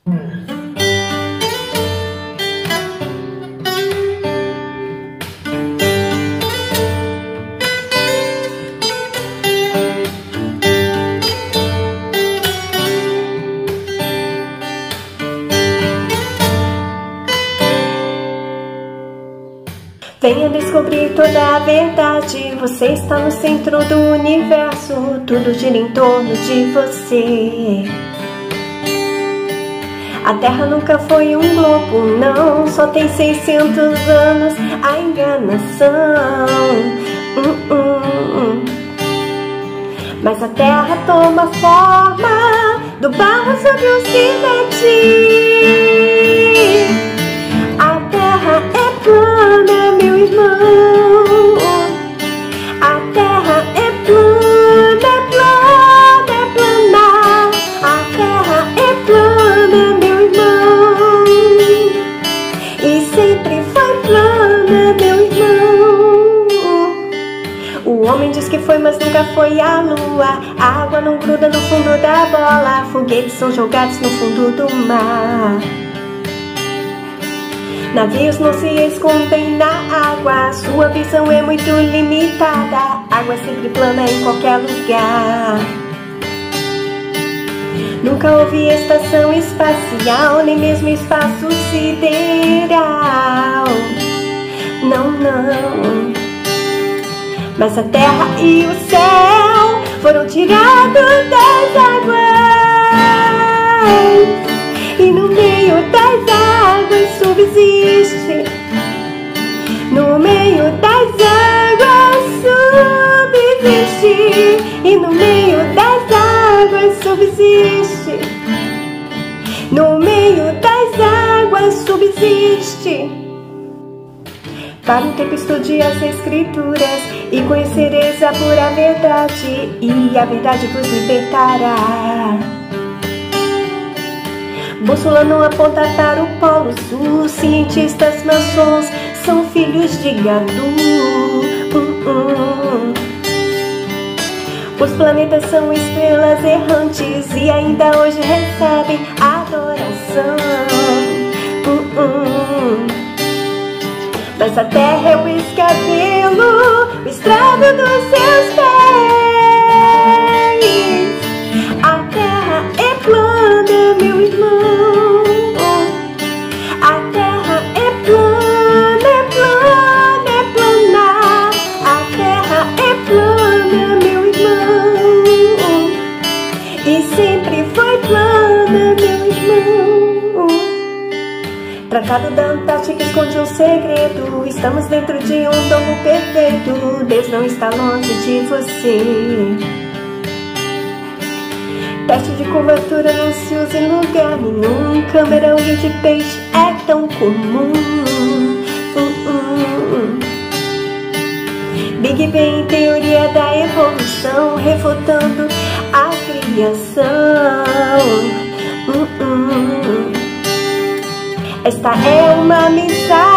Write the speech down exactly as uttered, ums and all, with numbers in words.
Venha descobrir toda a verdade. Você está no centro do universo. Tudo gira em torno de você. A Terra nunca foi um globo, não. Só tem seiscentos anos a enganação. hum, hum, hum. Mas a Terra toma forma do barro sobre o cinete. A Terra é plana, meu irmão. A Terra é plana, é plana, é plana. A Terra é plana, meu irmão. E sempre foi plana, meu irmão. O homem diz que foi, mas nunca foi a lua. A água não gruda no fundo da bola. Foguetes são jogados no fundo do mar. Navios não se escondem na água. Sua visão é muito limitada. Água sempre plana em qualquer lugar. Nunca houve estação espacial, nem mesmo espaço sideral. Não, não. Mas a terra e o céu foram tirados das águas. E no meio das águas subsiste. No meio das águas subsiste. E no meio das águas subsiste. No meio das águas subsiste. Para um tempo estude as escrituras e conhecereis a pura verdade, e a verdade vos libertará. Bússola não aponta para o polo sul. Cientistas maçons são filhos de gado. hum, hum. Os planetas são estrelas errantes e ainda hoje recebem adoração. hum, hum. Mas a terra é o escabelo, o estrago dos seus pés. A terra é plana, meu irmão. A terra é plana, é plana, é plana. A terra é plana, meu irmão. E sempre foi plana, meu irmão. Tratado da Antártica esconde um segredo. Estamos dentro de um domo perfeito. Deus não está longe de você. Teste de curvatura não se usa em lugar nenhum. Câmera olho de peixe é tão comum. uh, uh. Big Bang, teoria da evolução, refutando a criação. uh, uh. Esta é uma mensagem